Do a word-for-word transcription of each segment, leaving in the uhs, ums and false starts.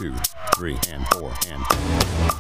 two, three, and four, and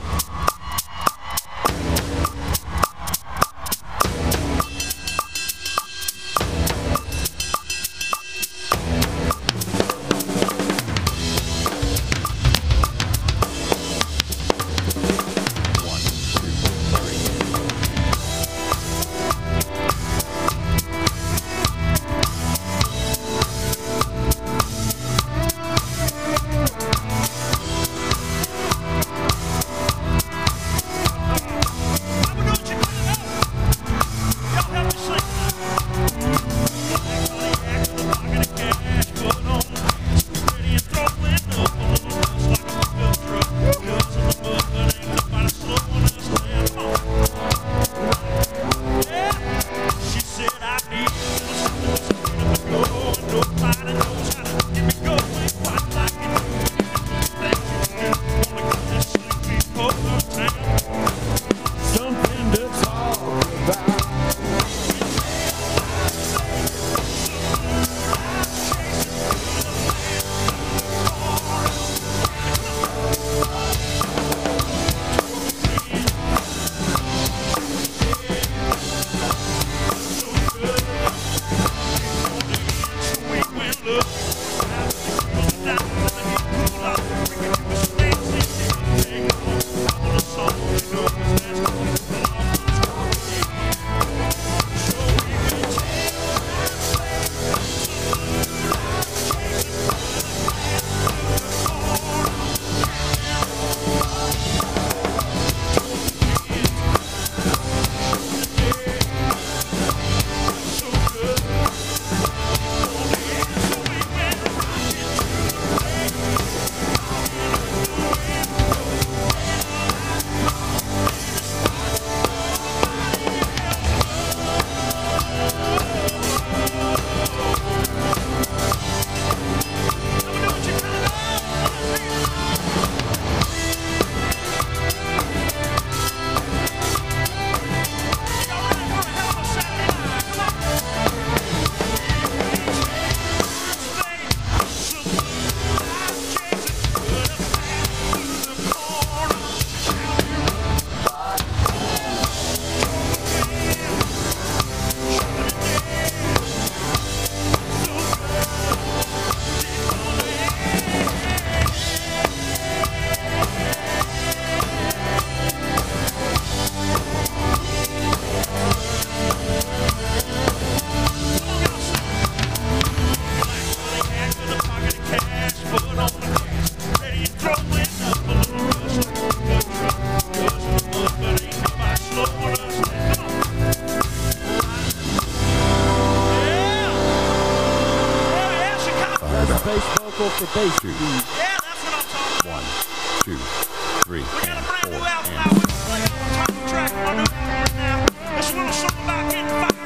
for bass. Two. Yeah, that's what I'm talking about. One, two, three, We got and a brand four, new album and out. We're playing on the track. My new album right now. It's a little something about getting fired.